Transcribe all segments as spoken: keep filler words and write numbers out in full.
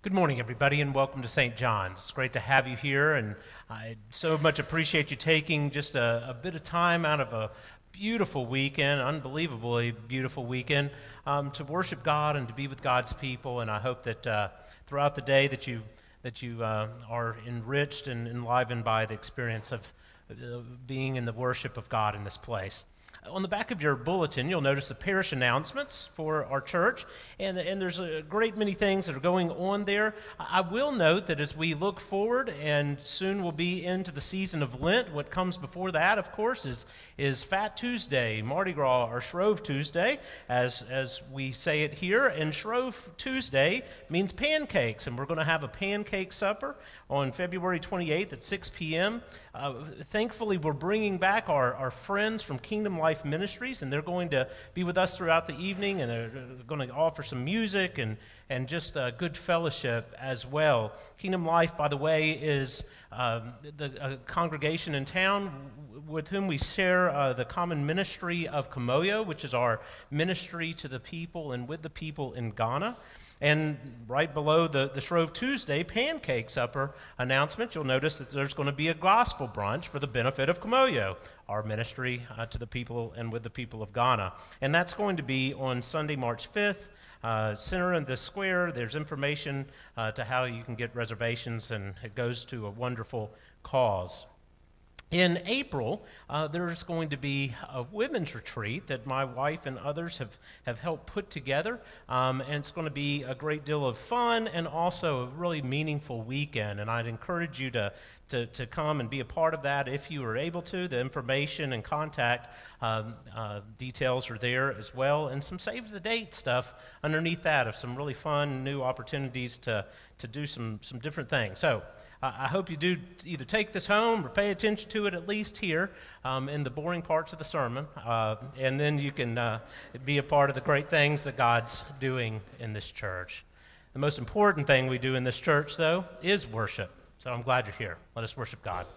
Good morning, everybody, and welcome to Saint John's. It's great to have you here, and I so much appreciate you taking just a, a bit of time out of a beautiful weekend, unbelievably beautiful weekend, um, to worship God and to be with God's people. And I hope that uh, throughout the day that you that you uh, are enriched and enlivened by the experience of uh, being in the worship of God in this place. On the back of your bulletin, you'll notice the parish announcements for our church, and, and there's a great many things that are going on there. I will note that as we look forward, and soon we'll be into the season of Lent, what comes before that, of course, is, is Fat Tuesday, Mardi Gras, or Shrove Tuesday, as, as we say it here. And Shrove Tuesday means pancakes, and we're going to have a pancake supper on February twenty-eighth at six p.m. Uh, thankfully, we're bringing back our, our friends from Kingdom Life Ministries, and they're going to be with us throughout the evening, and they're going to offer some music and, and just uh, good fellowship as well. Kingdom Life, by the way, is um, the uh, congregation in town with whom we share uh, the common ministry of Kamoyo, which is our ministry to the people and with the people in Ghana. And right below the, the Shrove Tuesday pancake supper announcement, you'll notice that there's going to be a gospel brunch for the benefit of Kamoyo, our ministry uh, to the people and with the people of Ghana. And that's going to be on Sunday, March fifth, uh, center in the square. There's information uh, to how you can get reservations, and it goes to a wonderful cause. In April, uh, there's going to be a women's retreat that my wife and others have, have helped put together, um, and it's going to be a great deal of fun and also a really meaningful weekend, and I'd encourage you to, to, to come and be a part of that if you are able to. The information and contact um, uh, details are there as well, and some save-the-date stuff underneath that of some really fun new opportunities to, to do some, some different things. So, Uh, I hope you do either take this home or pay attention to it at least here um, in the boring parts of the sermon, uh, and then you can uh, be a part of the great things that God's doing in this church. The most important thing we do in this church, though, is worship. So I'm glad you're here. Let us worship God.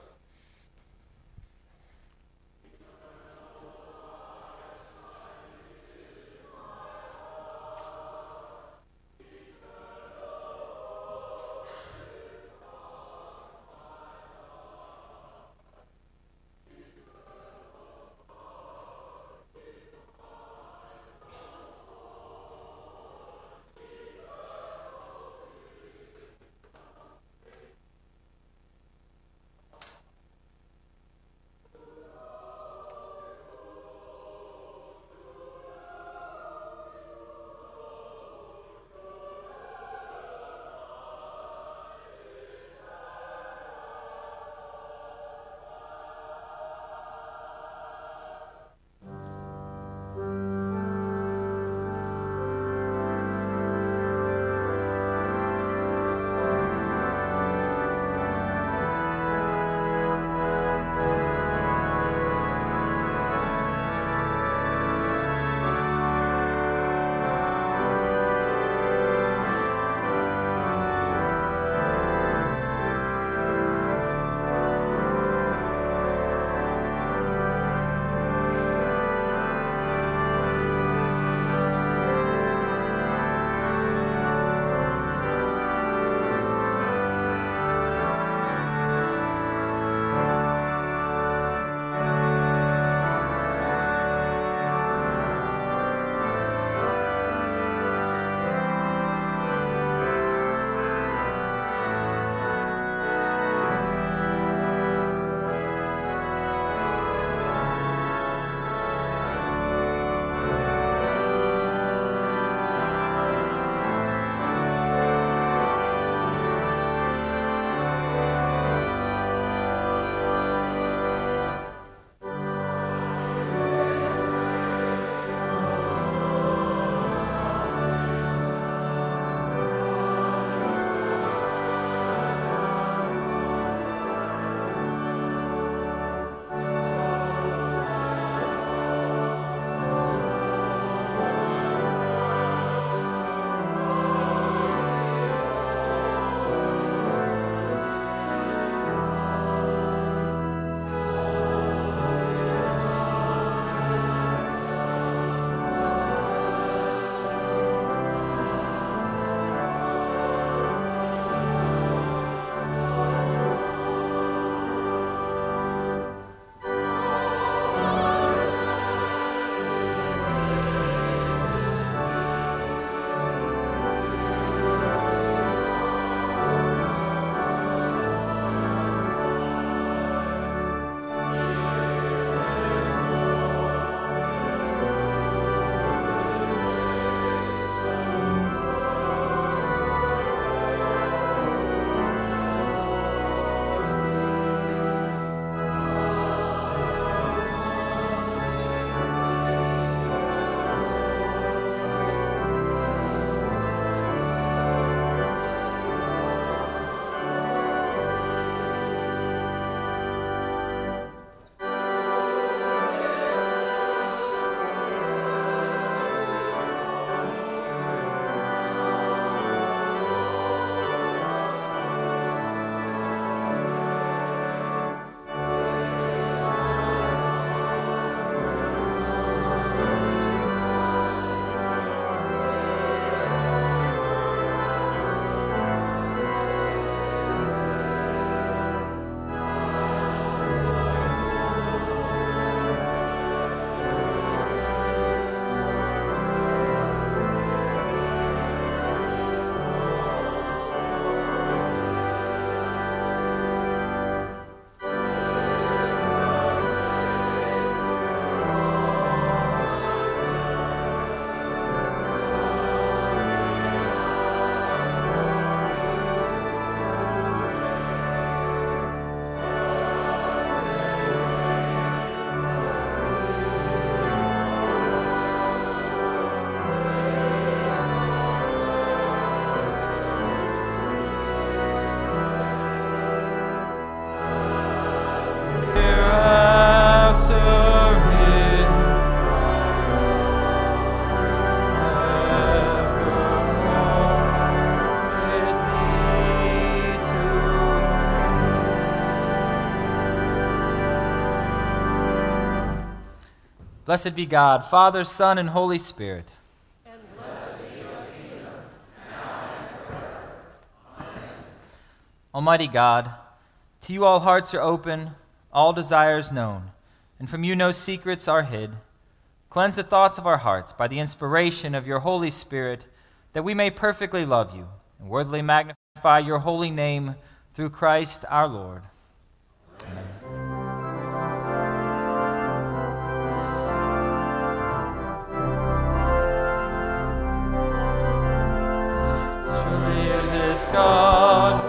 Blessed be God, Father, Son, and Holy Spirit. And blessed be his kingdom, now and forever. Amen. Almighty God, to you all hearts are open, all desires known, and from you no secrets are hid. Cleanse the thoughts of our hearts by the inspiration of your Holy Spirit, that we may perfectly love you and worthily magnify your holy name through Christ our Lord. Amen. Surely it is God.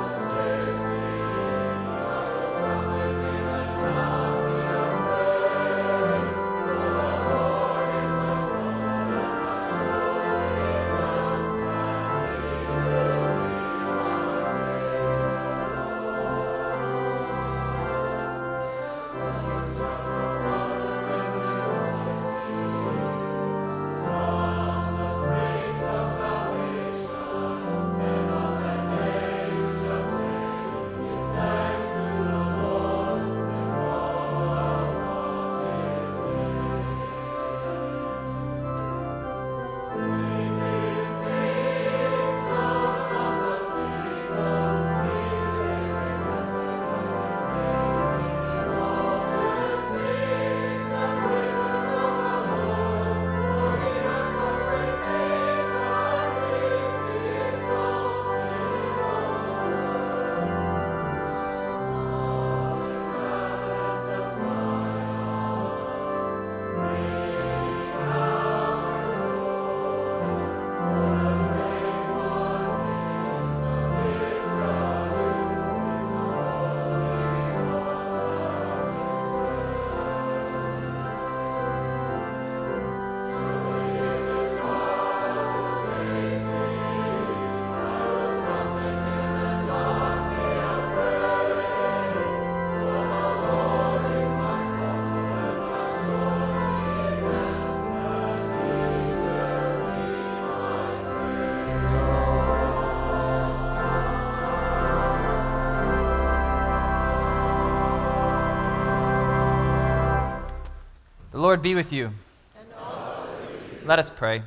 The Lord be with you. And also with you. Let us pray.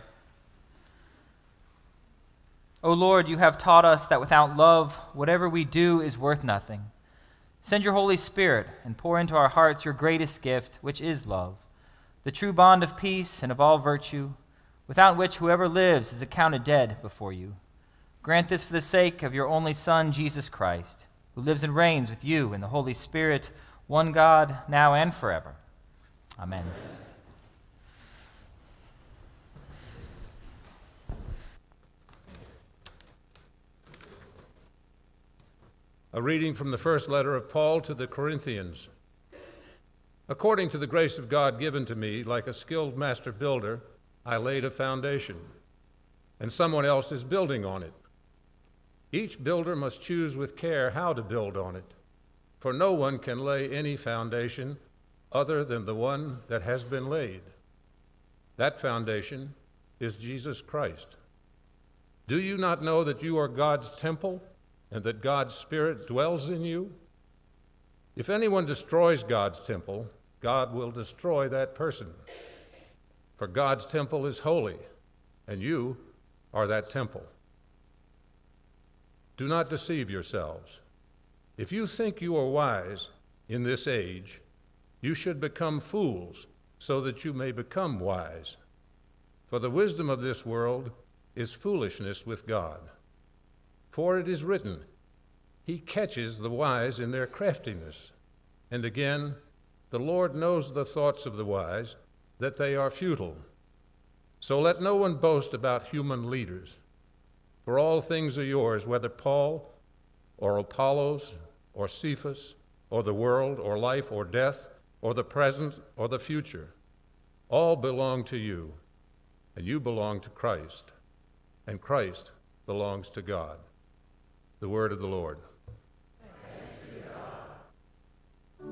O Lord, you have taught us that without love, whatever we do is worth nothing. Send your Holy Spirit and pour into our hearts your greatest gift, which is love, the true bond of peace and of all virtue, without which whoever lives is accounted dead before you. Grant this for the sake of your only Son, Jesus Christ, who lives and reigns with you in the Holy Spirit, one God, now and forever. Amen. A reading from the first letter of Paul to the Corinthians. According to the grace of God given to me, like a skilled master builder, I laid a foundation, and someone else is building on it. Each builder must choose with care how to build on it, for no one can lay any foundation other than the one that has been laid. That foundation is Jesus Christ. Do you not know that you are God's temple and that God's Spirit dwells in you? If anyone destroys God's temple, God will destroy that person. For God's temple is holy, and you are that temple. Do not deceive yourselves. If you think you are wise in this age, you should become fools so that you may become wise. For the wisdom of this world is foolishness with God. For it is written, He catches the wise in their craftiness. And again, the Lord knows the thoughts of the wise, that they are futile. So let no one boast about human leaders. For all things are yours, whether Paul or Apollos or Cephas or the world or life or death or the present or the future. All belong to you, and you belong to Christ, and Christ belongs to God. The word of the Lord. Thanks be to God.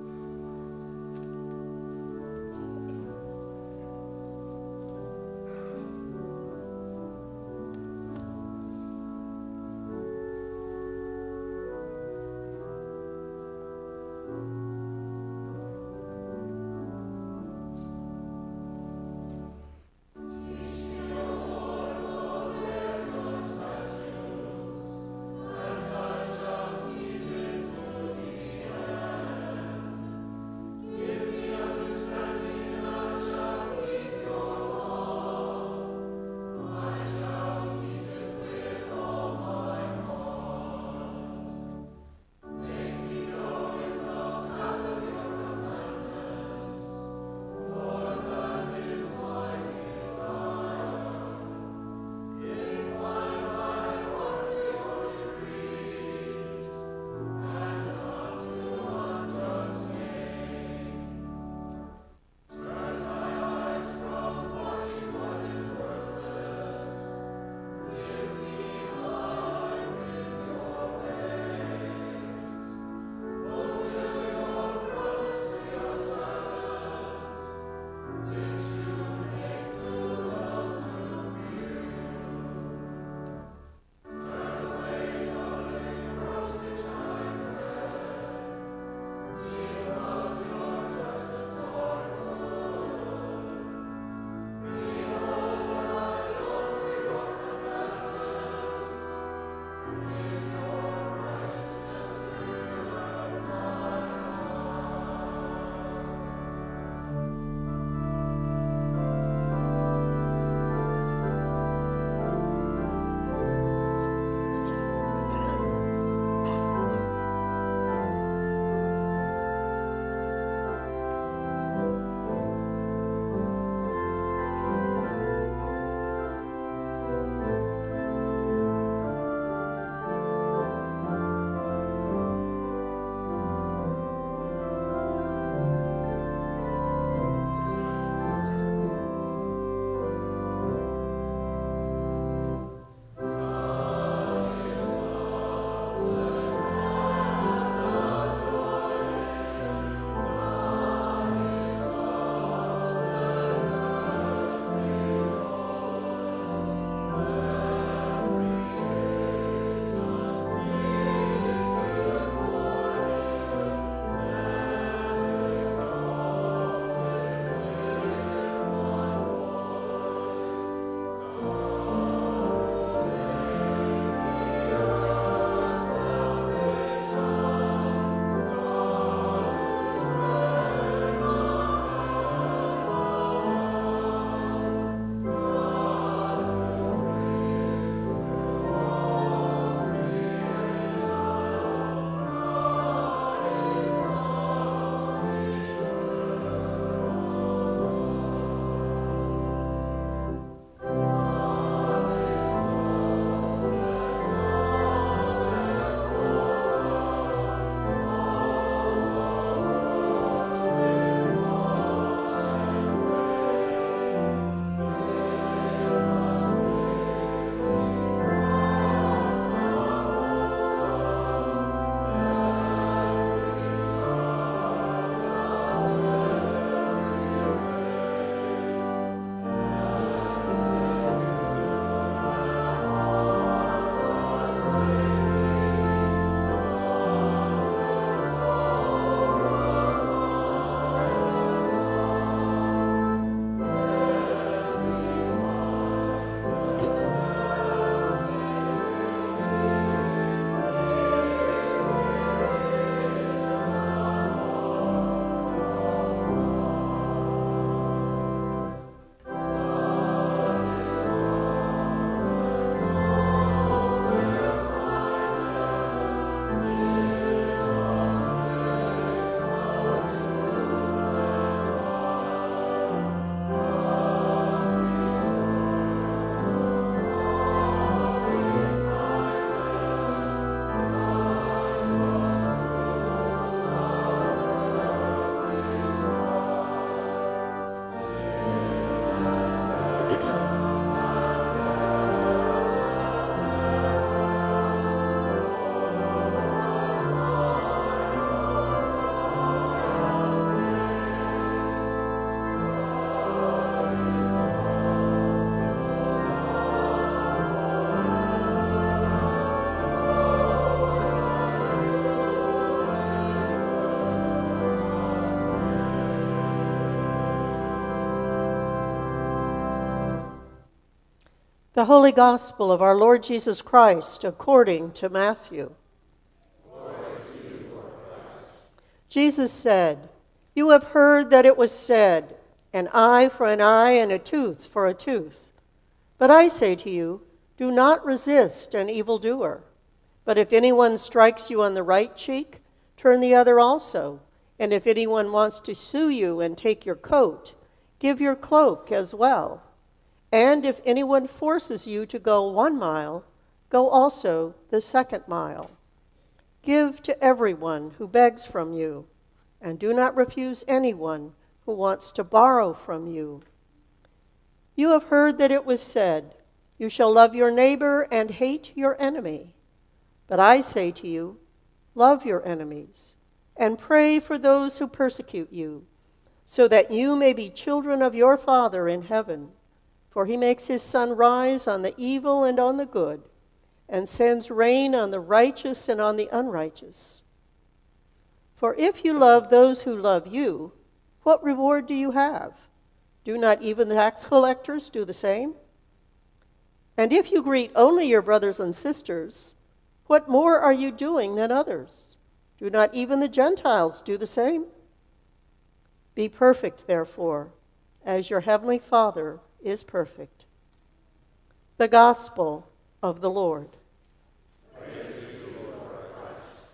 The Holy Gospel of our Lord Jesus Christ according to Matthew. Glory to you, Lord Christ. Jesus said, "You have heard that it was said, an eye for an eye and a tooth for a tooth. But I say to you, do not resist an evildoer. But if anyone strikes you on the right cheek, turn the other also. And if anyone wants to sue you and take your coat, give your cloak as well. And if anyone forces you to go one mile, go also the second mile. Give to everyone who begs from you, and do not refuse anyone who wants to borrow from you. You have heard that it was said, 'You shall love your neighbor and hate your enemy.' But I say to you, love your enemies, and pray for those who persecute you, so that you may be children of your Father in heaven. For he makes his sun rise on the evil and on the good, and sends rain on the righteous and on the unrighteous. For if you love those who love you, what reward do you have? Do not even the tax collectors do the same? And if you greet only your brothers and sisters, what more are you doing than others? Do not even the Gentiles do the same? Be perfect, therefore, as your heavenly Father is perfect." The Gospel of the Lord. Praise to you, Lord Christ.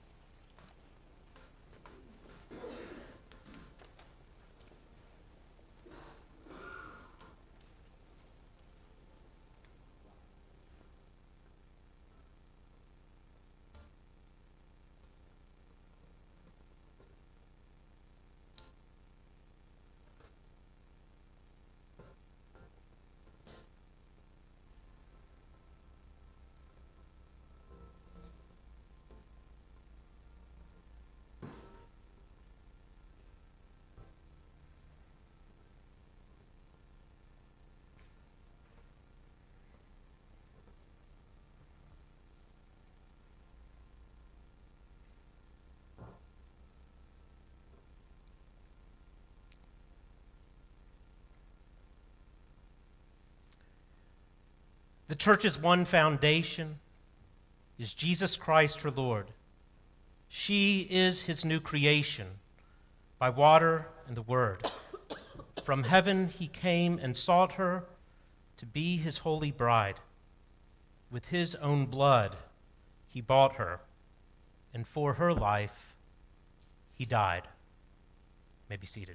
The church's one foundation is Jesus Christ, her Lord. She is his new creation by water and the word. From heaven he came and sought her to be his holy bride. With his own blood he bought her, and for her life he died. You may be seated.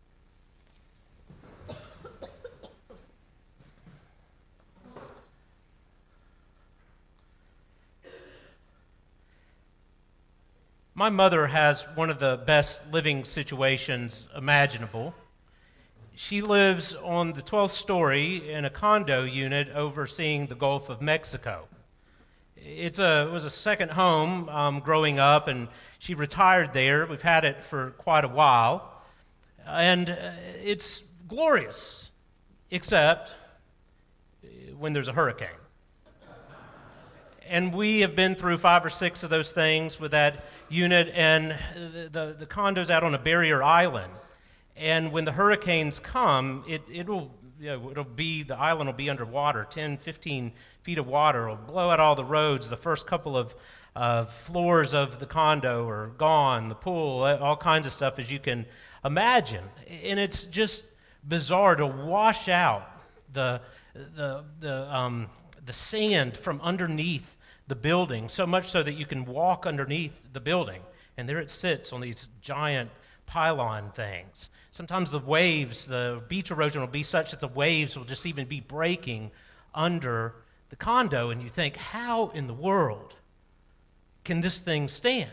My mother has one of the best living situations imaginable. She lives on the twelfth story in a condo unit overseeing the Gulf of Mexico. It's a, it was a second home um, growing up, and she retired there. We've had it for quite a while. And uh, it's glorious, except when there's a hurricane. And we have been through five or six of those things with that unit, and the, the, the condo's out on a barrier island. And when the hurricanes come, it, it'll, you know, it'll be, the island will be underwater, ten, fifteen feet of water. It'll blow out all the roads. The first couple of uh, floors of the condo are gone, the pool, all kinds of stuff, as you can imagine. And it's just bizarre to wash out the, the, the, um, the sand from underneath the building, so much so that you can walk underneath the building, and there it sits on these giant pylon things. Sometimes the waves, the beach erosion will be such that the waves will just even be breaking under the condo, and you think, how in the world can this thing stand?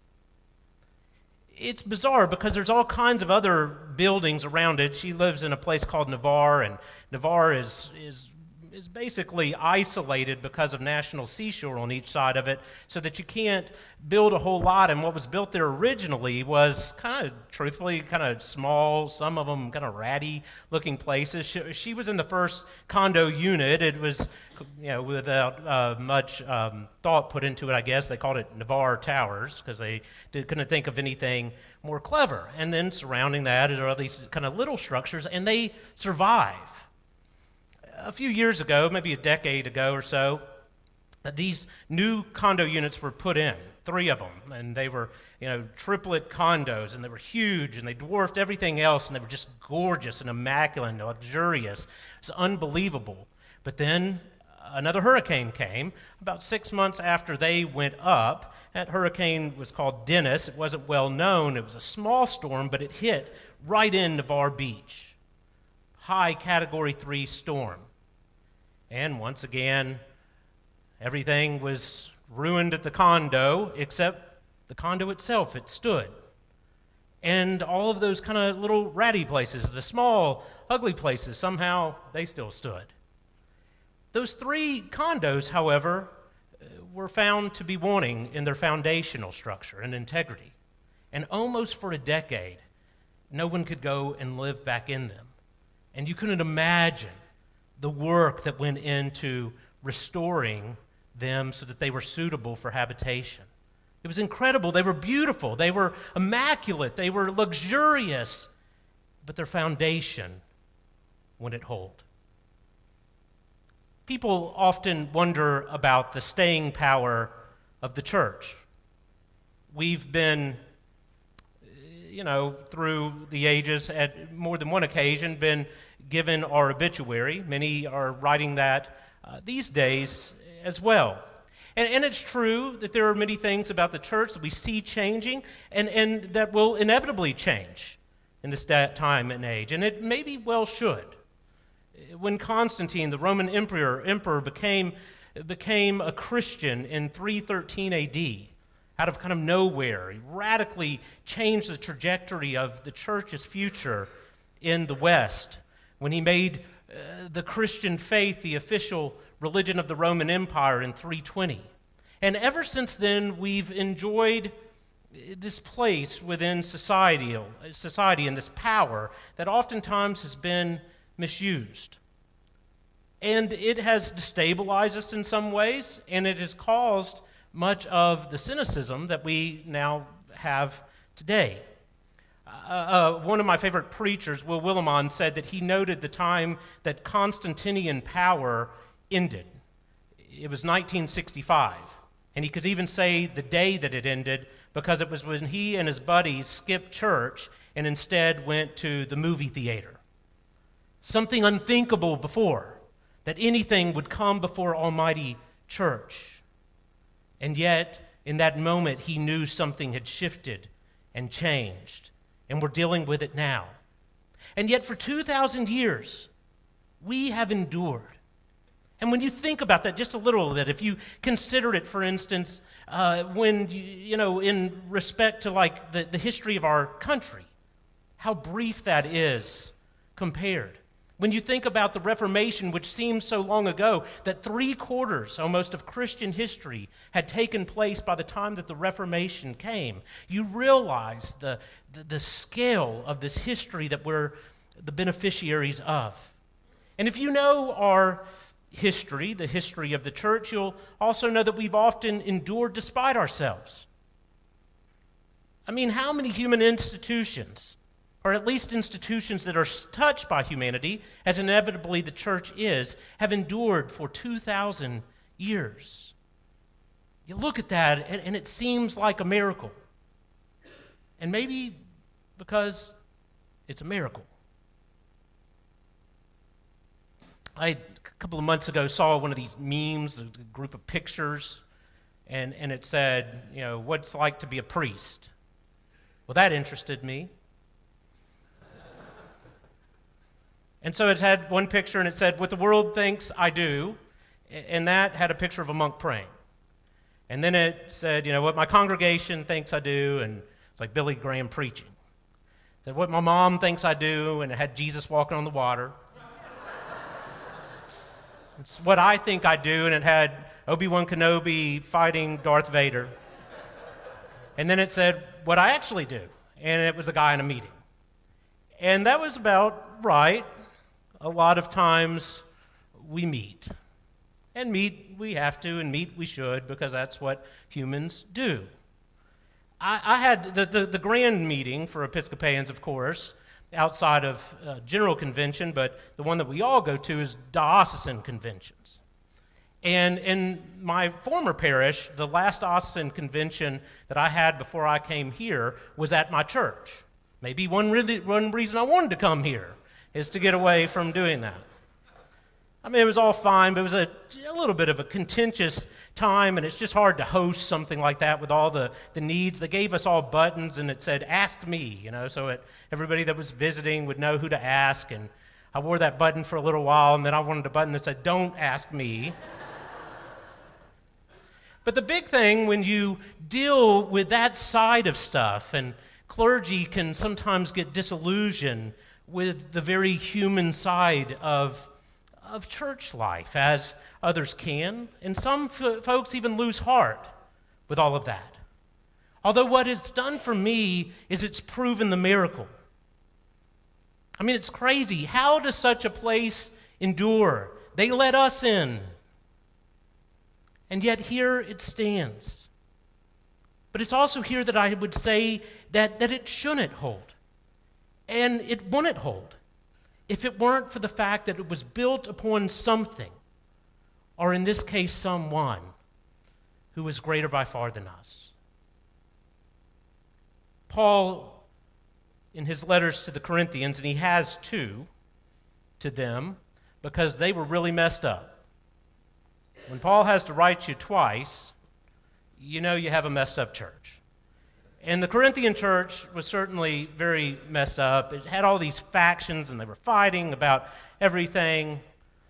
It's bizarre because there's all kinds of other buildings around it. She lives in a place called Navarre, and Navarre is is is basically isolated because of National Seashore on each side of it, so that you can't build a whole lot. And what was built there originally was kind of, truthfully, kind of small, some of them kind of ratty-looking places. She, she was in the first condo unit. It was, you know, without uh, much um, thought put into it, I guess. They called it Navarre Towers because they did, couldn't think of anything more clever. And then surrounding that are all these kind of little structures, and they survive. a few years ago, maybe a decade ago or so, uh, these new condo units were put in, three of them, and they were, you know, triplet condos, and they were huge, and they dwarfed everything else, and they were just gorgeous and immaculate and luxurious. It's unbelievable. But then another hurricane came about six months after they went up. That hurricane was called Dennis. It wasn't well known. It was a small storm, but it hit right in Navarre Beach. High Category three storm. And once again, everything was ruined at the condo, except the condo itself. It stood. And all of those kind of little ratty places, the small, ugly places, somehow they still stood. Those three condos, however, were found to be wanting in their foundational structure and integrity. And almost for a decade, no one could go and live back in them. And you couldn't imagine the work that went into restoring them so that they were suitable for habitation. It was incredible. They were beautiful. They were immaculate. They were luxurious. But their foundation wouldn't hold. People often wonder about the staying power of the church. We've been, you know, through the ages, at more than one occasion, been given our obituary. Many are writing that uh, these days as well. And, and it's true that there are many things about the church that we see changing and, and that will inevitably change in this time and age, and it maybe well should. When Constantine, the Roman emperor, emperor became, became a Christian in three thirteen A D, out of kind of nowhere, he radically changed the trajectory of the church's future in the West. When he made uh, the Christian faith the official religion of the Roman Empire in three twenty. And ever since then, we've enjoyed this place within society, society and this power that oftentimes has been misused. And it has destabilized us in some ways, and it has caused much of the cynicism that we now have today. Uh, uh, one of my favorite preachers, Will Willimon, said that he noted the time that Constantinian power ended. It was nineteen sixty-five, and he could even say the day that it ended because it was when he and his buddies skipped church and instead went to the movie theater. Something unthinkable before, that anything would come before Almighty Church. And yet, in that moment, he knew something had shifted and changed, and we're dealing with it now. And yet, for two thousand years, we have endured. And when you think about that just a little bit, if you consider it, for instance, uh, when, you, you know, in respect to like the, the history of our country, how brief that is compared. When you think about the Reformation, which seems so long ago, that three quarters almost of Christian history had taken place by the time that the Reformation came, you realize the, the, the scale of this history that we're the beneficiaries of. And if you know our history, the history of the church, you'll also know that we've often endured despite ourselves. I mean, how many human institutions, or at least institutions that are touched by humanity, as inevitably the church is, have endured for two thousand years? You look at that, and, and it seems like a miracle. And maybe because it's a miracle. I, a couple of months ago, saw one of these memes, a group of pictures, and, and it said, you know, what's it like to be a priest? Well, that interested me. And so it had one picture, and it said, what the world thinks I do, and that had a picture of a monk praying. And then it said, you know, what my congregation thinks I do, and it's like Billy Graham preaching. It said, what my mom thinks I do, and it had Jesus walking on the water. It's what I think I do, and it had Obi-Wan Kenobi fighting Darth Vader. And then it said, what I actually do, and it was a guy in a meeting. And that was about right. A lot of times we meet. And meet we have to, and meet we should, because that's what humans do. I, I had the, the, the grand meeting for Episcopalians, of course, outside of uh, General Convention, but the one that we all go to is diocesan conventions. And in my former parish, the last diocesan convention that I had before I came here was at my church. Maybe one, really, one reason I wanted to come here is to get away from doing that. I mean, it was all fine, but it was a, a little bit of a contentious time, and it's just hard to host something like that with all the, the needs. They gave us all buttons, and it said, "Ask me," you know, so it, everybody that was visiting would know who to ask, and I wore that button for a little while, and then I wanted a button that said, "Don't ask me." But the big thing when you deal with that side of stuff, and clergy can sometimes get disillusioned with the very human side of of church life, as others can, and some f- folks even lose heart with all of that. Although what it's done for me is it's proven the miracle. I mean, it's crazy. How does such a place endure? They let us in, and yet here it stands. But it's also here that I would say that, that it shouldn't hold, and it wouldn't hold if it weren't for the fact that it was built upon something, or in this case, someone who was greater by far than us. Paul, in his letters to the Corinthians, and he has two to them because they were really messed up. When Paul has to write you twice, you know you have a messed up church. And the Corinthian church was certainly very messed up. It had all these factions, and they were fighting about everything.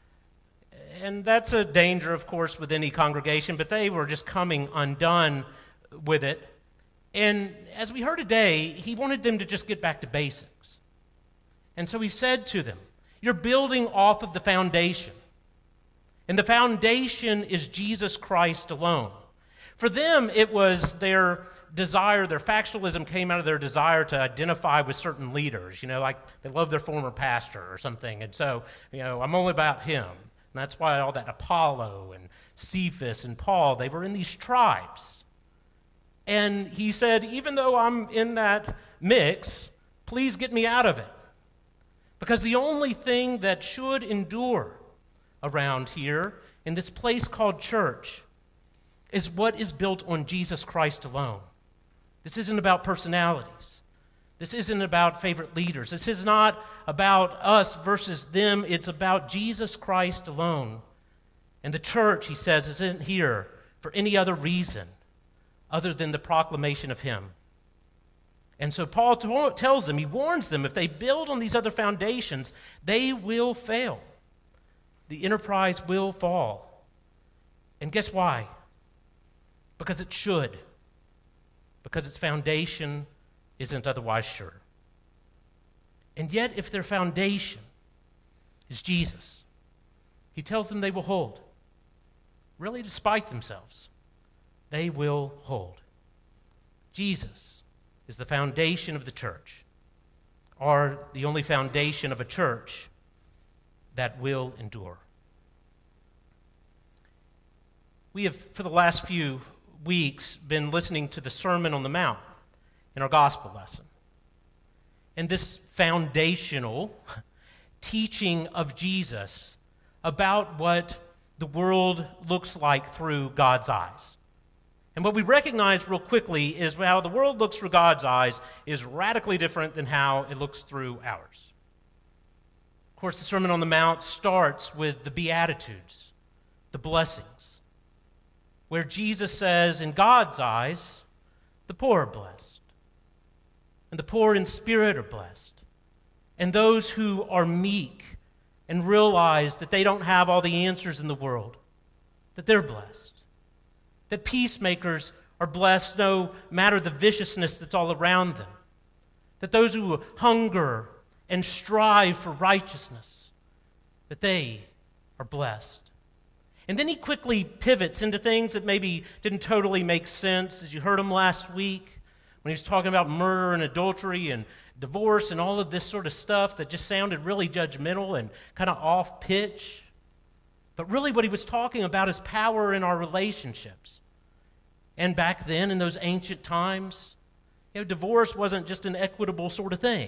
And that's a danger, of course, with any congregation, but they were just coming undone with it. And as we heard today, he wanted them to just get back to basics. And so he said to them, "You're building off of the foundation. And the foundation is Jesus Christ alone." For them, it was their desire, their factionalism came out of their desire to identify with certain leaders. You know, like they love their former pastor or something. And so, you know, I'm only about him. And that's why all that Apollo and Cephas and Paul, they were in these tribes. And he said, even though I'm in that mix, please get me out of it. Because the only thing that should endure around here in this place called church is what is built on Jesus Christ alone. This isn't about personalities. This isn't about favorite leaders. This is not about us versus them. It's about Jesus Christ alone. And the church, he says, isn't here for any other reason other than the proclamation of him. And so Paul t- tells them, he warns them, if they build on these other foundations, they will fail. The enterprise will fall. And guess why? Because it should. Because its foundation isn't otherwise sure. And yet, if their foundation is Jesus, he tells them they will hold. Really, despite themselves, they will hold. Jesus is the foundation of the church, or the only foundation of a church that will endure. We have, for the last few weeks, been listening to the Sermon on the Mount in our gospel lesson. And this foundational teaching of Jesus about what the world looks like through God's eyes. And what we recognize real quickly is how the world looks through God's eyes is radically different than how it looks through ours. Of course, the Sermon on the Mount starts with the Beatitudes, the blessings, where Jesus says, in God's eyes, the poor are blessed, and the poor in spirit are blessed, and those who are meek and realize that they don't have all the answers in the world, that they're blessed, that peacemakers are blessed no matter the viciousness that's all around them, that those who hunger and strive for righteousness, that they are blessed. And then he quickly pivots into things that maybe didn't totally make sense, as you heard him last week, when he was talking about murder and adultery and divorce and all of this sort of stuff that just sounded really judgmental and kind of off pitch. But really what he was talking about is power in our relationships. And back then, in those ancient times, you know, divorce wasn't just an equitable sort of thing.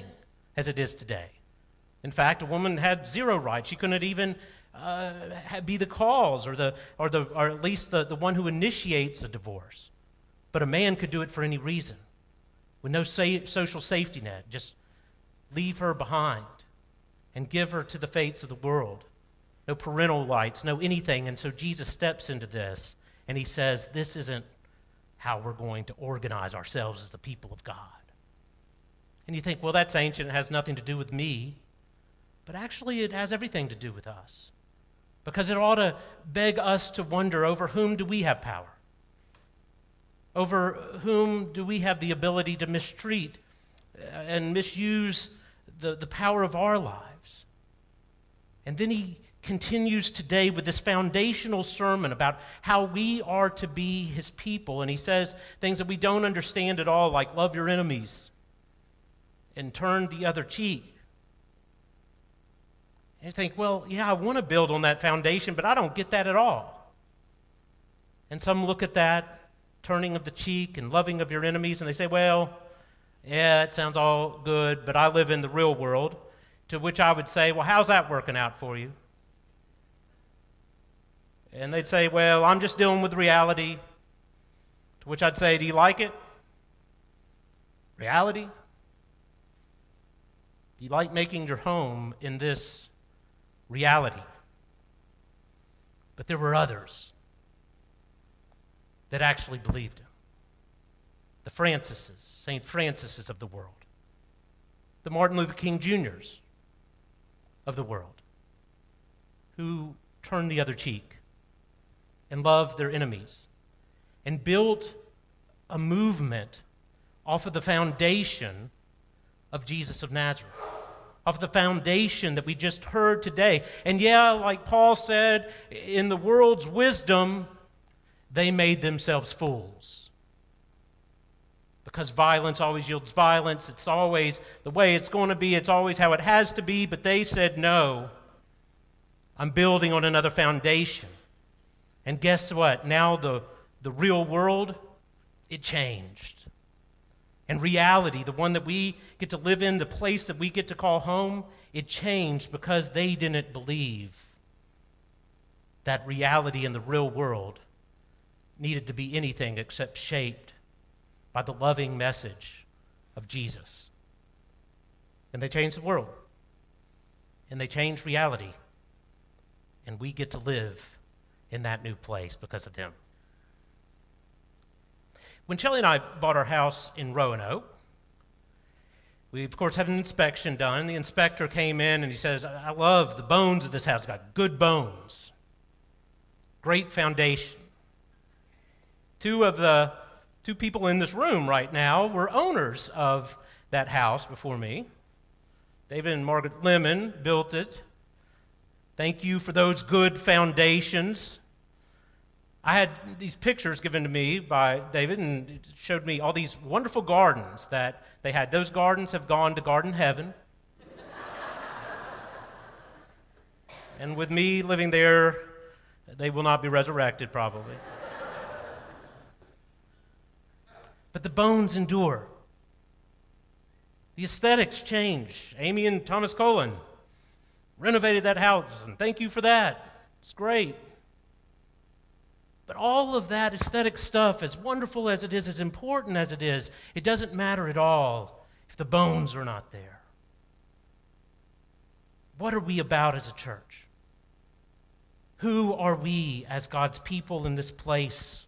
as it is today. In fact, a woman had zero rights. She couldn't even uh, be the cause or, the, or, the, or at least the, the one who initiates a divorce. But a man could do it for any reason, with no sa- social safety net. Just leave her behind and give her to the fates of the world. No parental rights, no anything. And so Jesus steps into this, and he says, this isn't how we're going to organize ourselves as the people of God. And you think, well, that's ancient. It has nothing to do with me. But actually, it has everything to do with us. Because it ought to beg us to wonder, over whom do we have power? Over whom do we have the ability to mistreat and misuse the, the power of our lives? And then he continues today with this foundational sermon about how we are to be his people. And he says things that we don't understand at all, like love your enemies and turn the other cheek. And you think, well, yeah, I want to build on that foundation, but I don't get that at all. And some look at that turning of the cheek and loving of your enemies, and they say, well, yeah, it sounds all good, but I live in the real world. To which I would say, well, how's that working out for you? And they'd say, well, I'm just dealing with reality. To which I'd say, do you like it? Reality? Do you like making your home in this reality? But there were others that actually believed him. The Francises, Saint Francises of the world. The Martin Luther King Juniors of the world, who turned the other cheek and loved their enemies and built a movement off of the foundation of Jesus of Nazareth, off the foundation that we just heard today. And yeah, like Paul said, in the world's wisdom, they made themselves fools. Because violence always yields violence. It's always the way it's going to be. It's always how it has to be. But they said, no, I'm building on another foundation. And guess what? Now the, the real world, it changed. And reality, the one that we get to live in, the place that we get to call home, it changed because they didn't believe that reality in the real world needed to be anything except shaped by the loving message of Jesus. And they changed the world. And they changed reality. And we get to live in that new place because of them. When Shelley and I bought our house in Roanoke, we, of course, had an inspection done. The inspector came in and he says, I love the bones of this house. It's got good bones. Great foundation. Two of the two people in this room right now were owners of that house before me. David and Margaret Lemon built it. Thank you for those good foundations. I had these pictures given to me by David, and it showed me all these wonderful gardens that they had. Those gardens have gone to garden heaven. And with me living there, they will not be resurrected probably. But the bones endure. The aesthetics change. Amy and Thomas Colin renovated that house, and thank you for that. It's great. But all of that aesthetic stuff, as wonderful as it is, as important as it is, it doesn't matter at all if the bones are not there. What are we about as a church? Who are we as God's people in this place?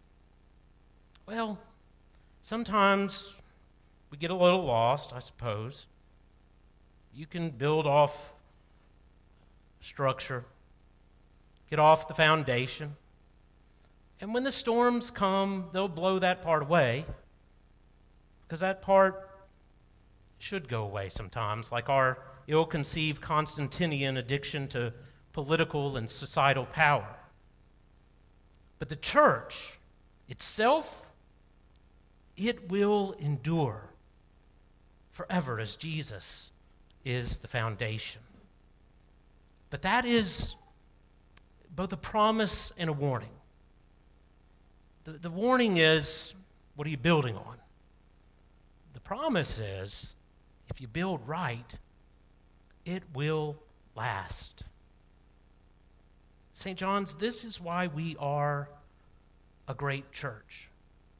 Well, sometimes we get a little lost, I suppose. You can build off structure, get off the foundation. And when the storms come, they'll blow that part away, because that part should go away sometimes, like our ill-conceived Constantinian addiction to political and societal power. But the church itself, it will endure forever as Jesus is the foundation. But that is both a promise and a warning. The, the warning is, what are you building on? The promise is, if you build right, it will last. Saint John's, this is why we are a great church.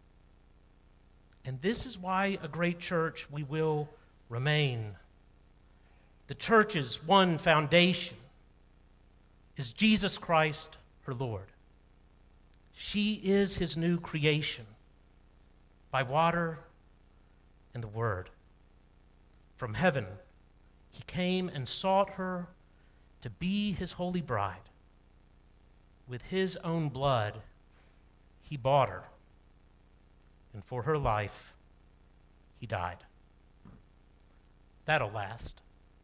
And this is why a great church we will remain. The church's one foundation is Jesus Christ, her Lord. She is his new creation by water and the Word. From heaven, he came and sought her to be his holy bride. With his own blood, he bought her, and for her life, he died. That'll last.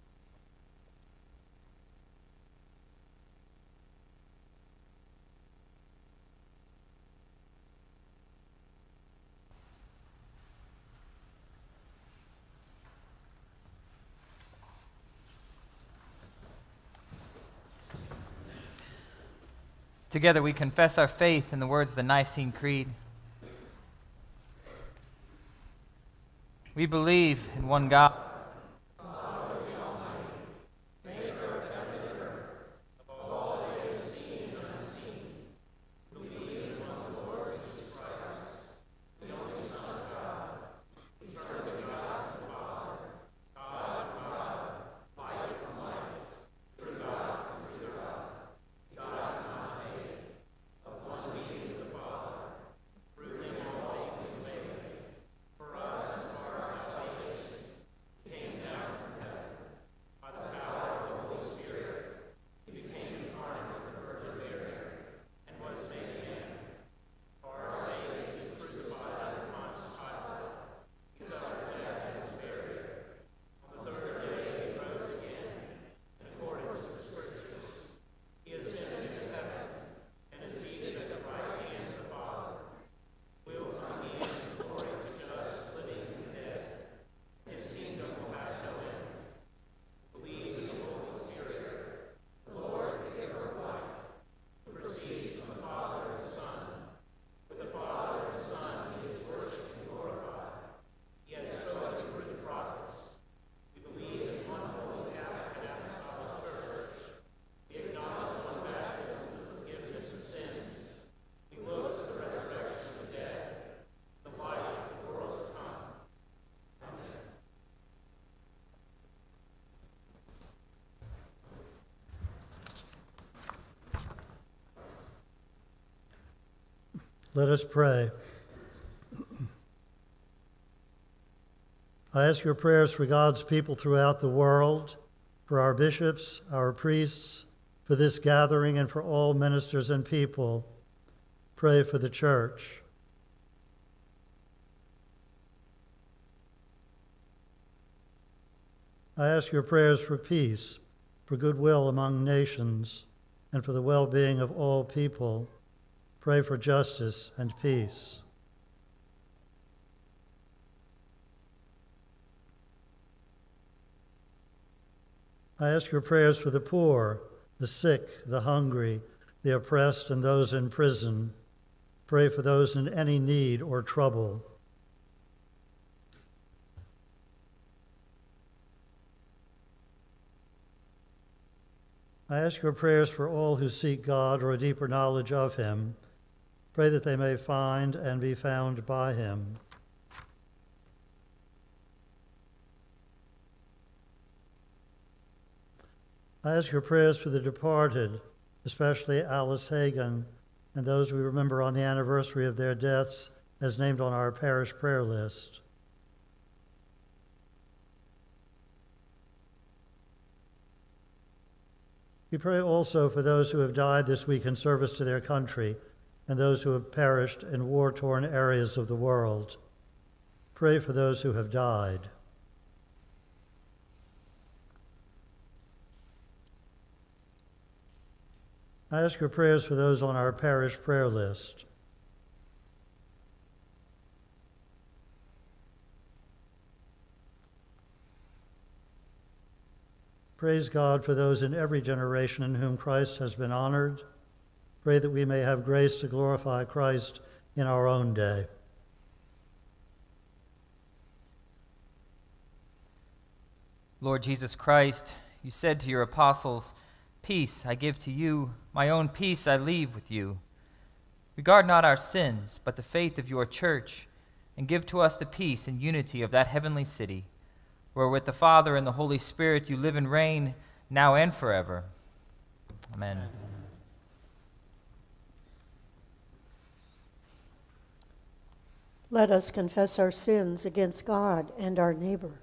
Together we confess our faith in the words of the Nicene Creed. We believe in one God, Let us pray. I ask your prayers for God's people throughout the world, for our bishops, our priests, for this gathering, and for all ministers and people. Pray for the church. I ask your prayers for peace, for goodwill among nations, and for the well-being of all people. Pray for justice and peace. I ask your prayers for the poor, the sick, the hungry, the oppressed, and those in prison. Pray for those in any need or trouble. I ask your prayers for all who seek God or a deeper knowledge of him. Pray that they may find and be found by him. I ask your prayers for the departed, especially Alice Hagan and those we remember on the anniversary of their deaths as named on our parish prayer list. We pray also for those who have died this week in service to their country and those who have perished in war-torn areas of the world. Pray for those who have died. I ask your prayers for those on our parish prayer list. Praise God for those in every generation in whom Christ has been honored. Pray that we may have grace to glorify Christ in our own day. Lord Jesus Christ, you said to your apostles, "Peace I give to you, my own peace I leave with you. Regard not our sins, but the faith of your church, and give to us the peace and unity of that heavenly city, where with the Father and the Holy Spirit you live and reign, now and forever." Amen. Amen. Let us confess our sins against God and our neighbor.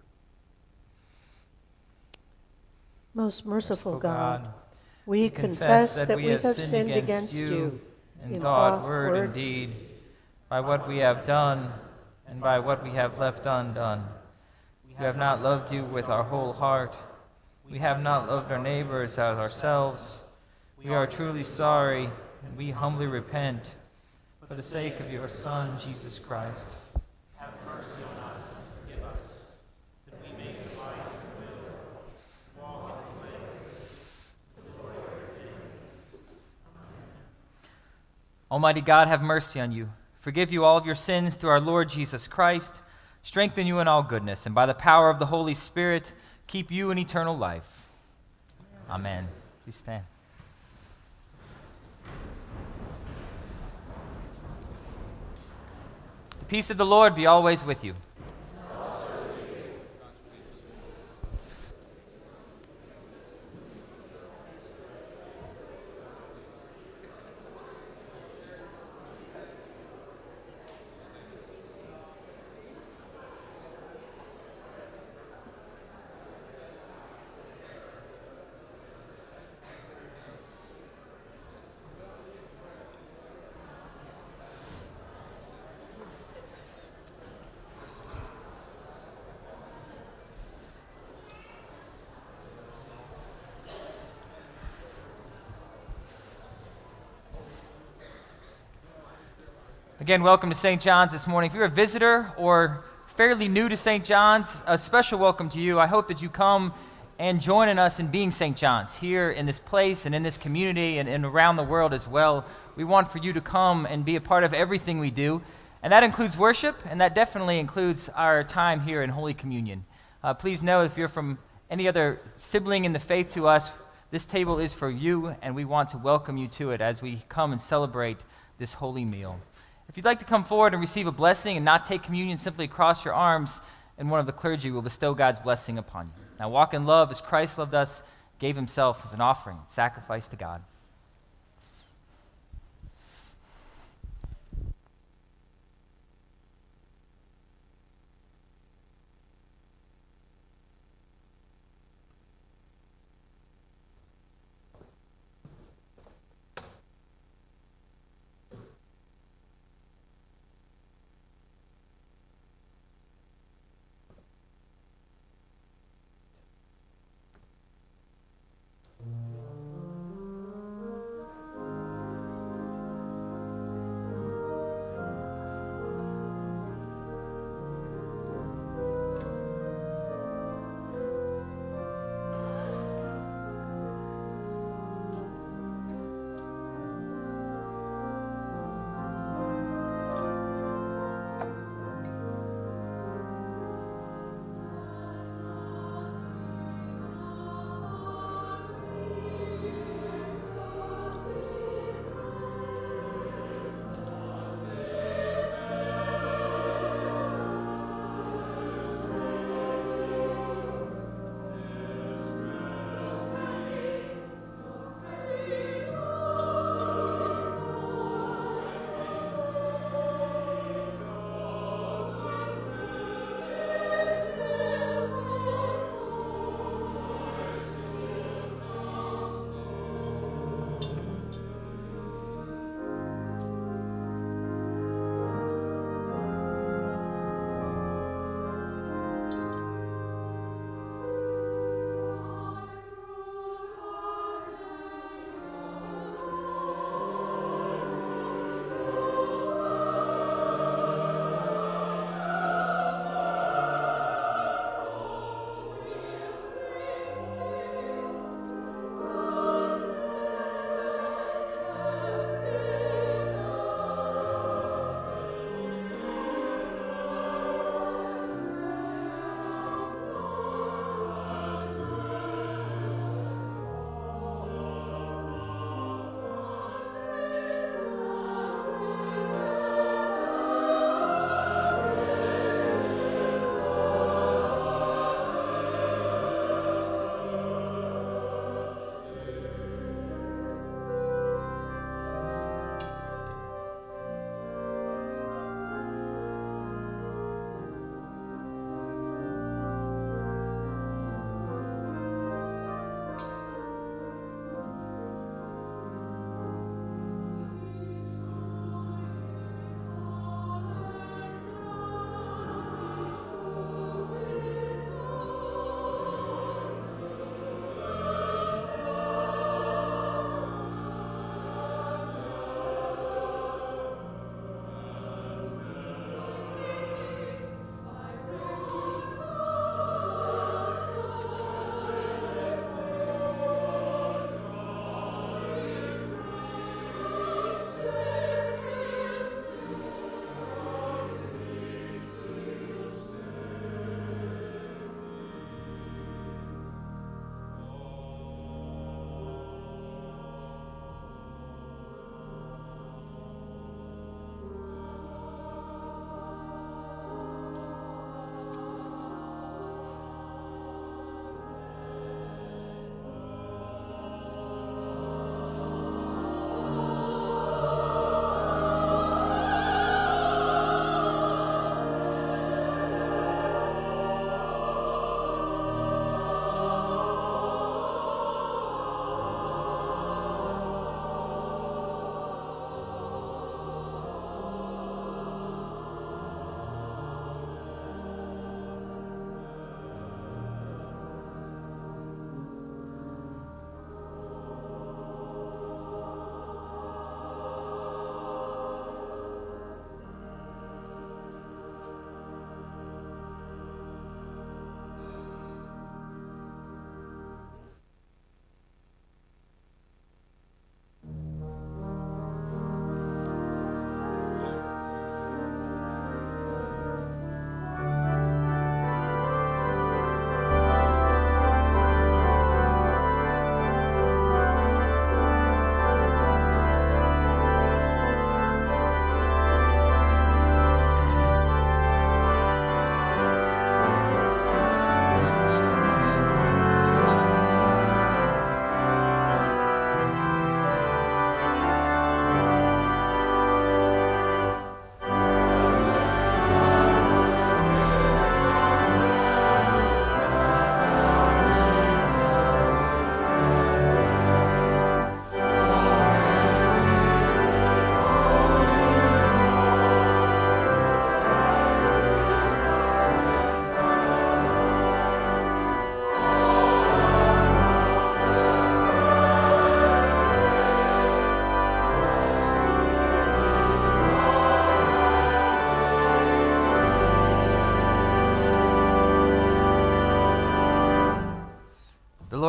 Most merciful God, God, we confess that we have sinned against you in thought, word, and deed, by what we have done and by what we have left undone. We have not loved you with our whole heart. We have not loved our neighbors as ourselves. We are truly sorry, and we humbly repent. For the sake of your Son, Jesus Christ, have mercy on us and forgive us, that we may delight in your will, walk in the ways of the Lord of your name. Almighty God, have mercy on you, forgive you all of your sins through our Lord Jesus Christ, strengthen you in all goodness, and by the power of the Holy Spirit, keep you in eternal life. Amen. Please stand. The peace of the Lord be always with you. Again, welcome to Saint John's this morning. If you're a visitor or fairly new to Saint John's, a special welcome to you. I hope that you come and join in us in being Saint John's here in this place and in this community and, and around the world as well. We want for you to come and be a part of everything we do, and that includes worship, and that definitely includes our time here in Holy Communion. Uh, please know if you're from any other sibling in the faith to us, this table is for you, and we want to welcome you to it as we come and celebrate this holy meal. If you'd like to come forward and receive a blessing and not take communion, simply cross your arms, and one of the clergy will bestow God's blessing upon you. Now walk in love as Christ loved us, gave himself as an offering, sacrifice to God.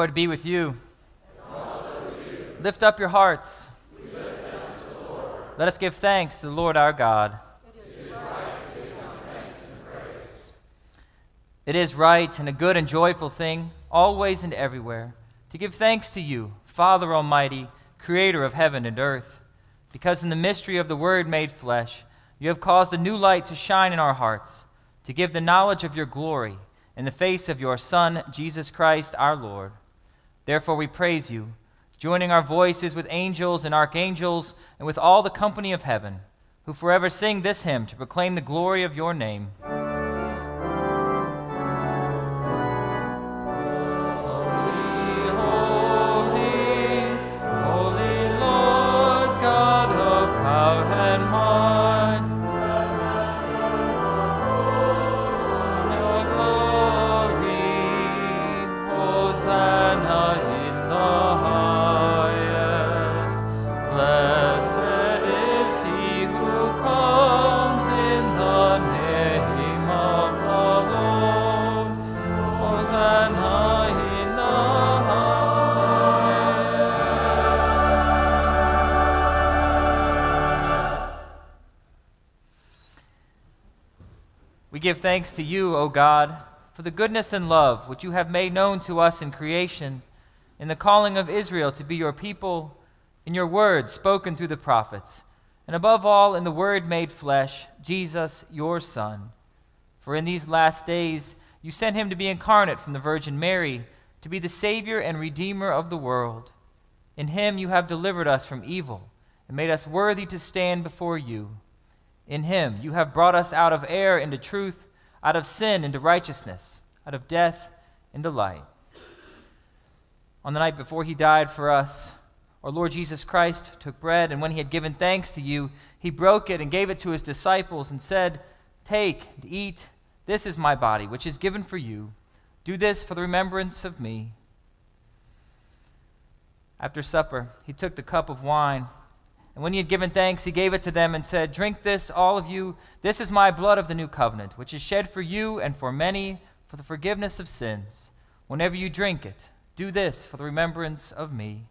Lord be with you. And also with you. Lift up your hearts. We lift them to the Lord. Let us give thanks to the Lord our God. It is right to give him thanks and praise. It is right and a good and joyful thing, always and everywhere, to give thanks to you, Father Almighty, Creator of heaven and earth, because in the mystery of the Word made flesh, you have caused a new light to shine in our hearts, to give the knowledge of your glory in the face of your Son, Jesus Christ our Lord. Therefore we praise you, joining our voices with angels and archangels and with all the company of heaven, who forever sing this hymn to proclaim the glory of your name. We give thanks to you, O God, for the goodness and love which you have made known to us in creation, in the calling of Israel to be your people, in your word spoken through the prophets, and above all in the Word made flesh, Jesus, your Son. For in these last days you sent him to be incarnate from the Virgin Mary, to be the Savior and Redeemer of the world. In him you have delivered us from evil, and made us worthy to stand before you. In him you have brought us out of error into truth, out of sin into righteousness, out of death into light. On the night before he died for us, our Lord Jesus Christ took bread, and when he had given thanks to you, he broke it and gave it to his disciples and said, "Take and eat. This is my body, which is given for you. Do this for the remembrance of me." After supper, he took the cup of wine, and when he had given thanks, he gave it to them and said, "Drink this, all of you. This is my blood of the new covenant, which is shed for you and for many for the forgiveness of sins. Whenever you drink it, do this for the remembrance of me."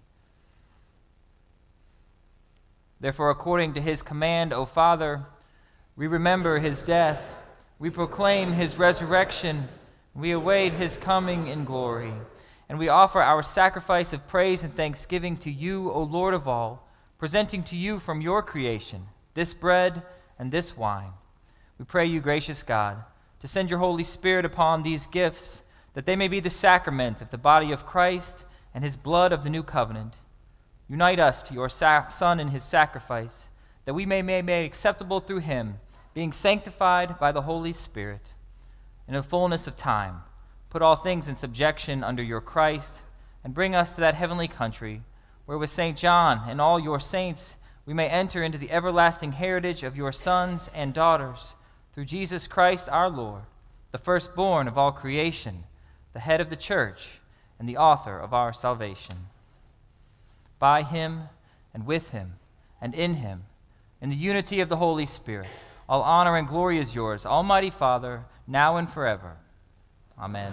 Therefore, according to his command, O Father, we remember his death, we proclaim his resurrection, we await his coming in glory, and we offer our sacrifice of praise and thanksgiving to you, O Lord of all, presenting to you from your creation this bread and this wine. We pray you, gracious God, to send your Holy Spirit upon these gifts, that they may be the sacrament of the body of Christ and his blood of the new covenant. Unite us to your sa- Son in his sacrifice, that we may be made acceptable through him, being sanctified by the Holy Spirit. In the fullness of time, put all things in subjection under your Christ, and bring us to that heavenly country, where with Saint John and all your saints we may enter into the everlasting heritage of your sons and daughters, through Jesus Christ our Lord, the firstborn of all creation, the head of the church, and the author of our salvation. By him, and with him, and in him, in the unity of the Holy Spirit, all honor and glory is yours, Almighty Father, now and forever. Amen.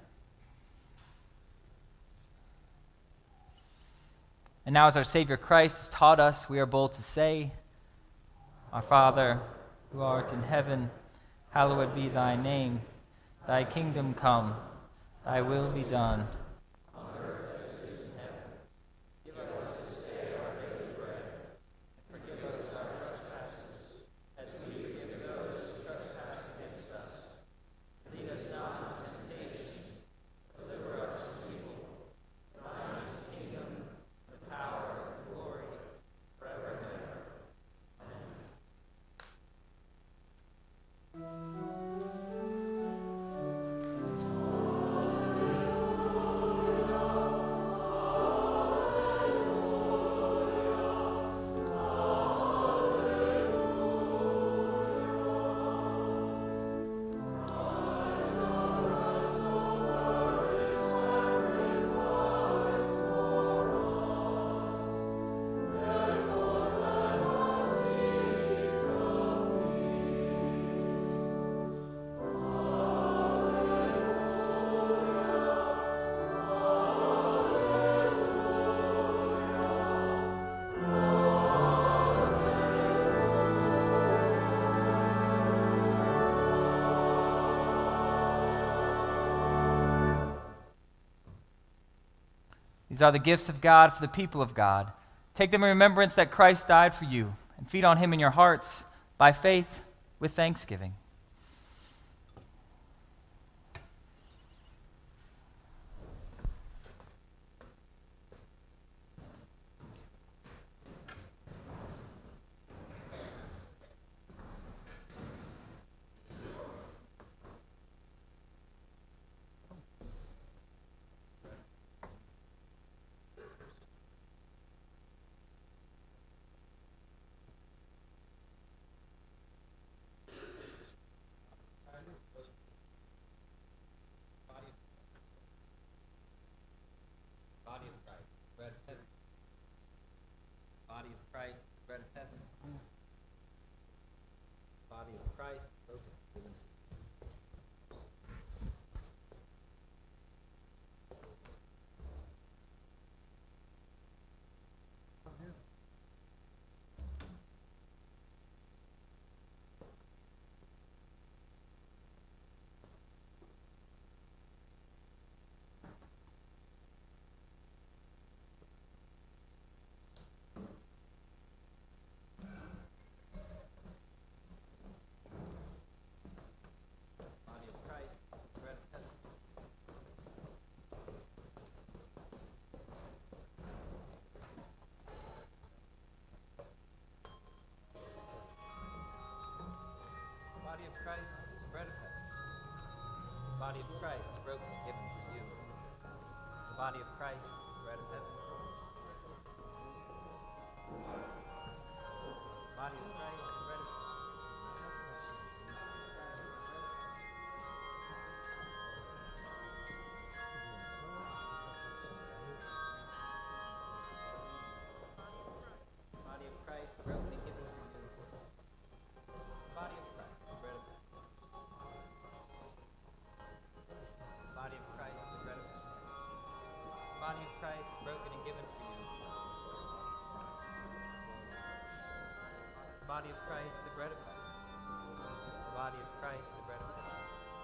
And now as our Savior Christ has taught us, we are bold to say, Our Father, who art in heaven, hallowed be thy name. Thy kingdom come, thy will be done. On earth as it is in heaven. Give us this day our daily bread. Forgive us our trespasses, as we forgive those who trespass against us. Lead us not into temptation, deliver us from evil. Thine is the kingdom, the power, and the glory, forever and ever. Amen. These are the gifts of God for the people of God. Take them in remembrance that Christ died for you, and feed on him in your hearts by faith with thanksgiving. Body of Christ, bread of heaven. Body of Christ, bread of heaven. Body of Christ, broken. Body of Christ, bread of heaven. Body of Christ, bread of heaven. Body of Christ, broken and given for you. The body of Christ, bread of heaven. Body of Christ, bread of heaven. Body of Christ, broken and given for you. Body of Christ, bread of heaven. Body of Christ, bread of heaven. Body of Christ, broken and given for you. Body of Christ, the bread of heaven. Body of Christ, the bread of heaven.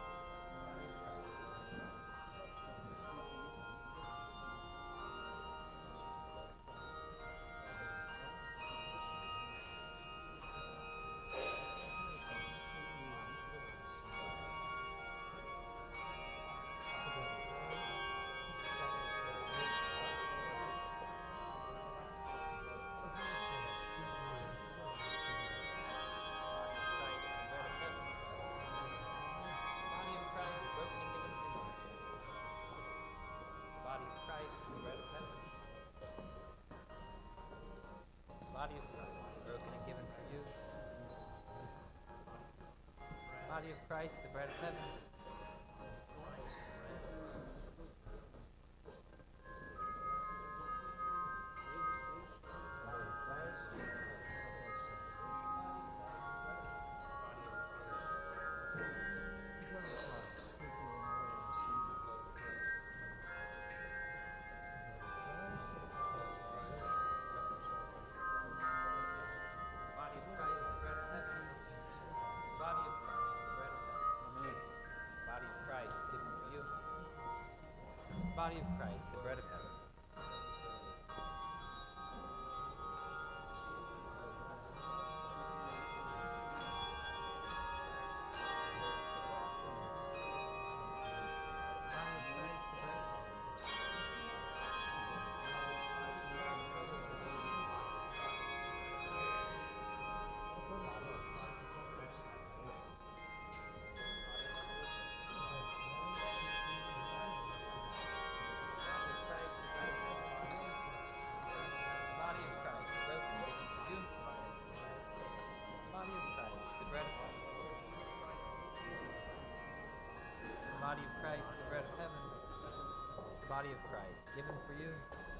Body of Christ, broken and given for you. Body of Christ, the bread of heaven. Body of Christ, the bread of heaven. Body of Christ, the bread of heaven. Body of Christ, given for you. Body of Christ, the bread of heaven. Body of Christ, broken and given for you. Body of Christ, the bread of heaven. Body of Christ, the bread of heaven. Body of Christ, given for you.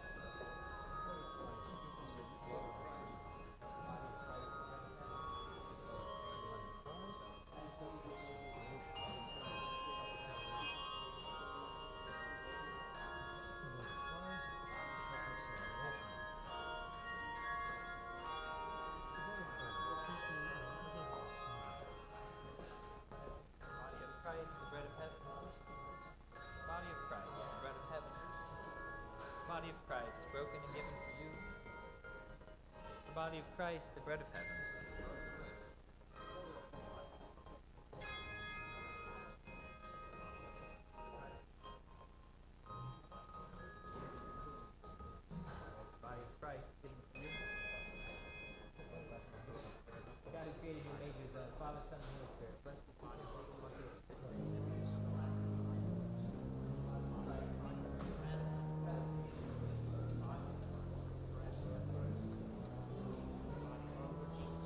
Body of Christ, the bread of heaven. Body of Christ, the bread of heaven. Body of body of Christ, the bread of heaven. Body of Christ, given for you. God who created you and made you the Father, Son, and Holy Spirit. Bless the body of the Lord Jesus Christ. Body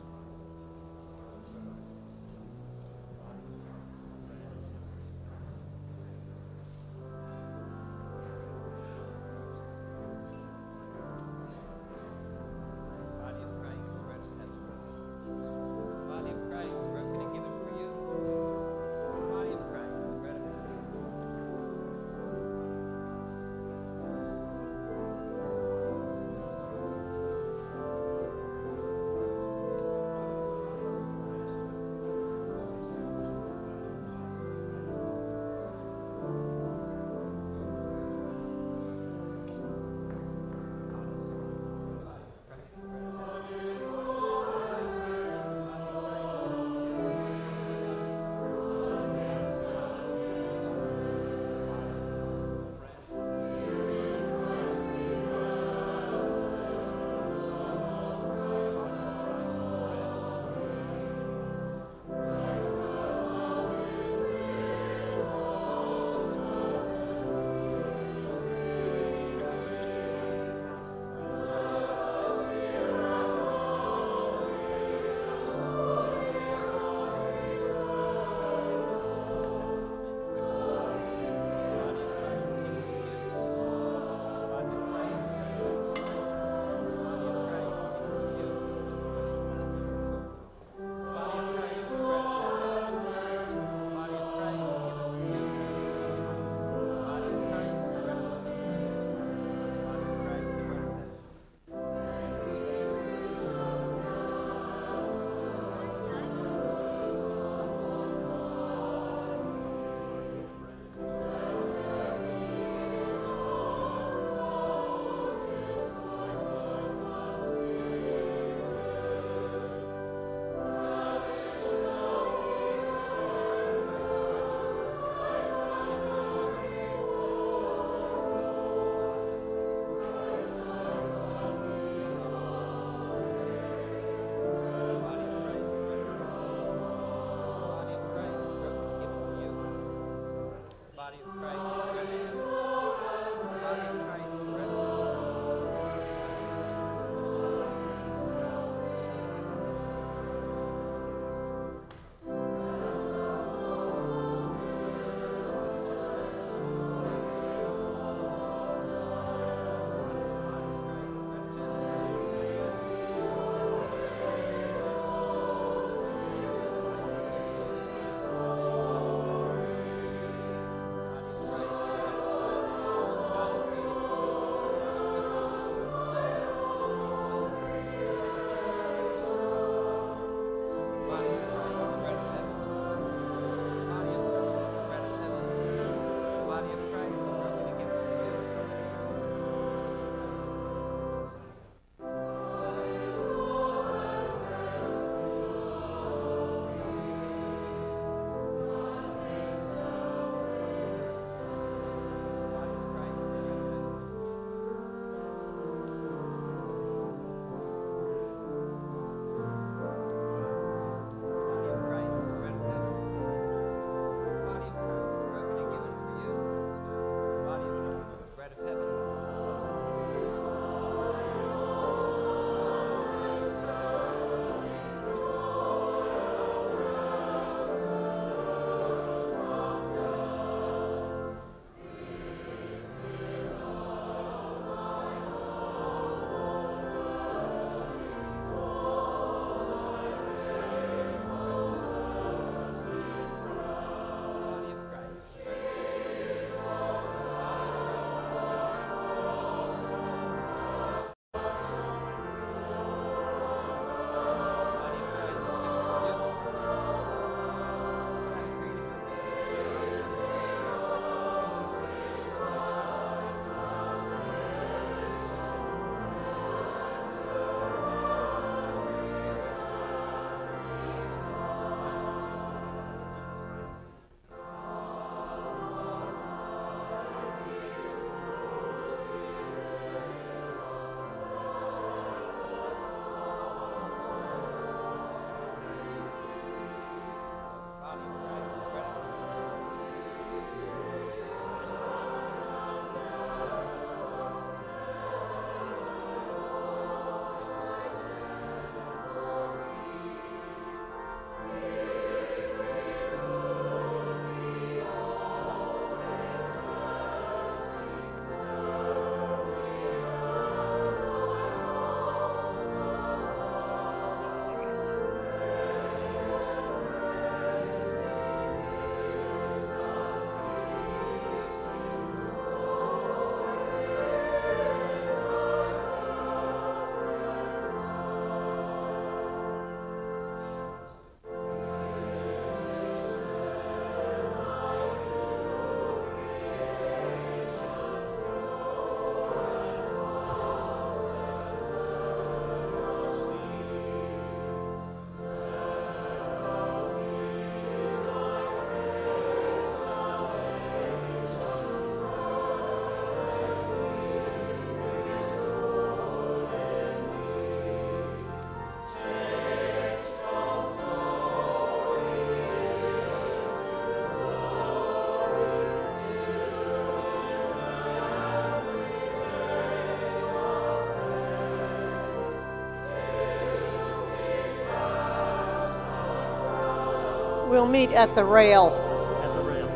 We'll meet at the rail. At the rail.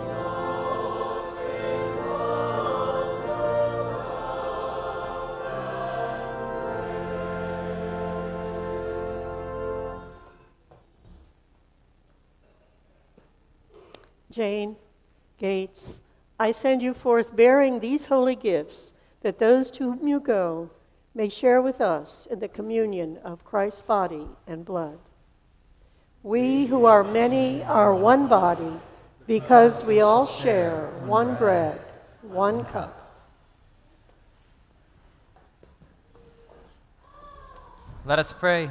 Jane, Gates, I send you forth bearing these holy gifts, that those to whom you go may share with us in the communion of Christ's body and blood. We who are many are one body, because we all share one bread, one cup. Let us pray.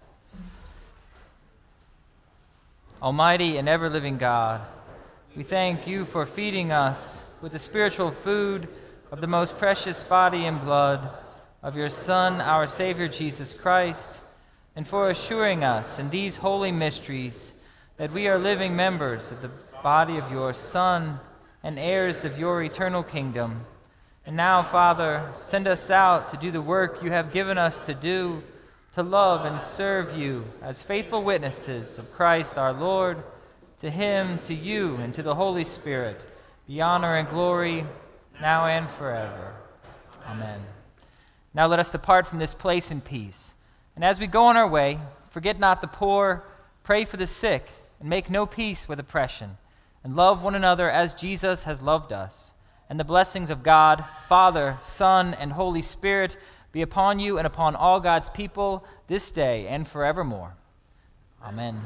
Almighty and ever-living God, we thank you for feeding us with the spiritual food of the most precious body and blood of your Son, our Savior, Jesus Christ, and for assuring us in these holy mysteries that we are living members of the body of your Son and heirs of your eternal kingdom. And now, Father, send us out to do the work you have given us to do, to love and serve you as faithful witnesses of Christ our Lord. To him, to you, and to the Holy Spirit, be honor and glory, now and forever. Amen. Now let us depart from this place in peace. And as we go on our way, forget not the poor, pray for the sick, and make no peace with oppression, and love one another as Jesus has loved us. And the blessings of God, Father, Son, and Holy Spirit be upon you and upon all God's people this day and forevermore. Amen.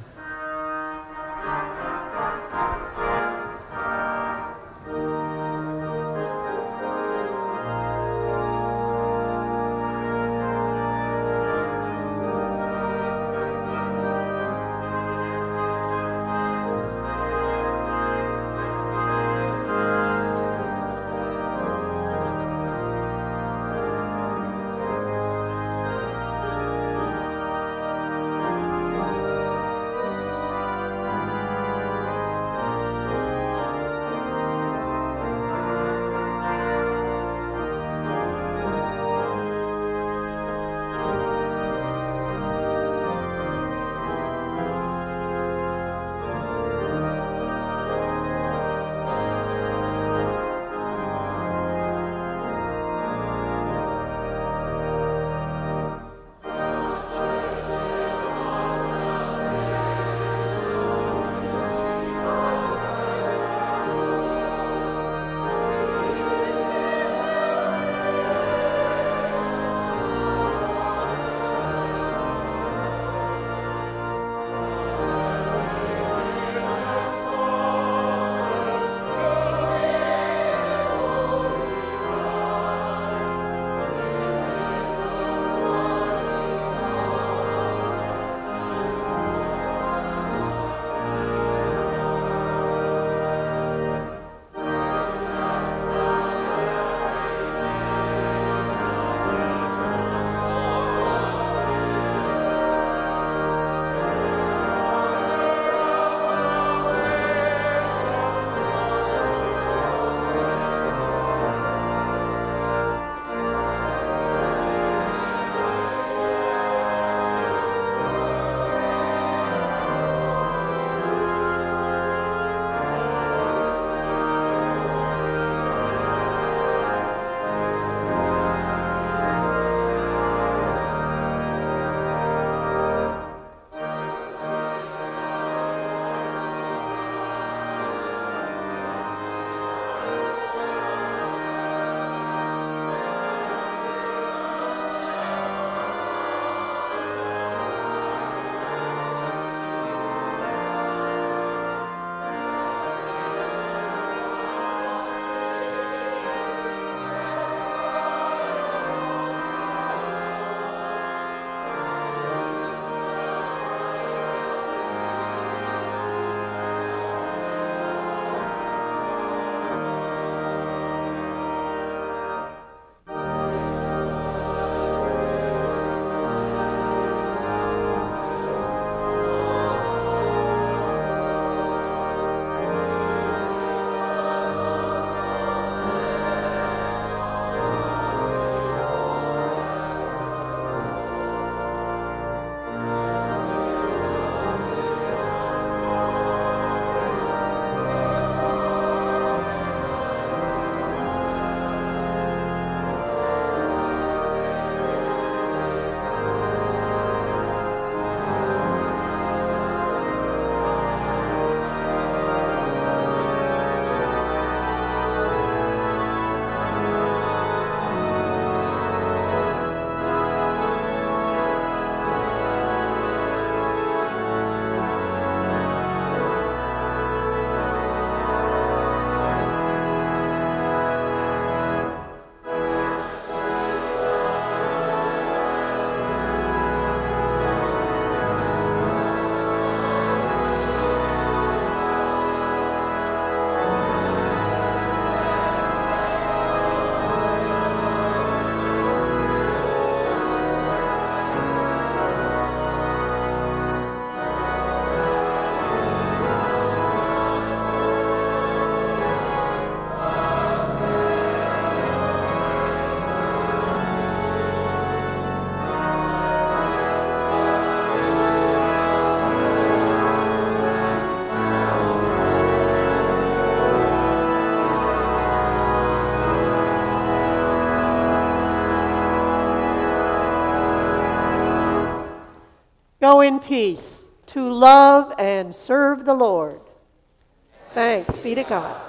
Go in peace to love and serve the Lord. Thanks be to God.